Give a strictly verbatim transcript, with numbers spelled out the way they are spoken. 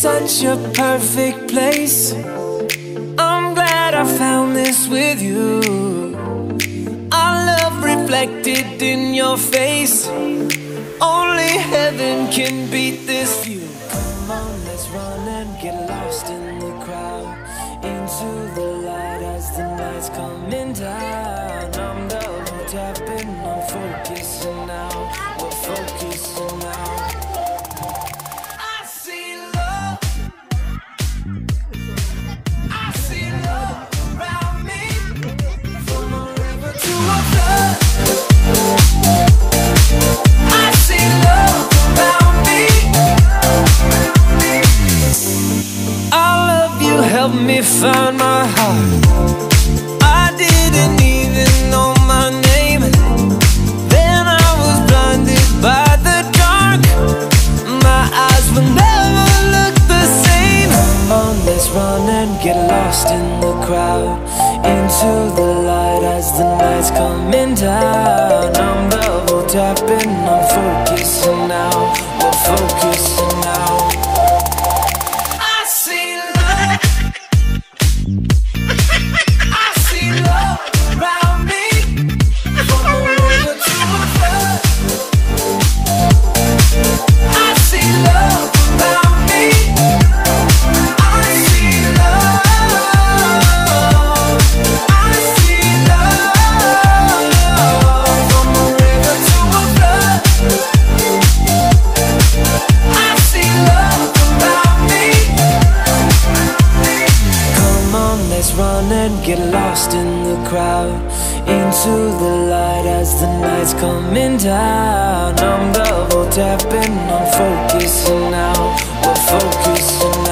such a perfect place. I'm glad I found this with you. Our love reflected in your face. Only heaven can beat this view. Come on, let's run and get lost in the crowd, into the light as the night's coming down. I'm double tapping, I'm focusing now. We're focusing now. I see love, I see love around me, from a river to a flood. I see love around me. I love you, help me find my heart. I didn't even know my name. Then I was blinded by the dark. My eyes will never look the same. Come on, let's run and get lost in the crowd, into the light as the night's coming down. I'm double tapping, I'm focusing now. We're focusing now. I see love, I see love around me, from a river to a flood. I see love around me. I see love, I see love, from a river to a flood. I see love around me. Come on, let's run and get lost in the crowd, into the light as the night's coming down. I'm double tapping, I'm focusing now. We're focusing now.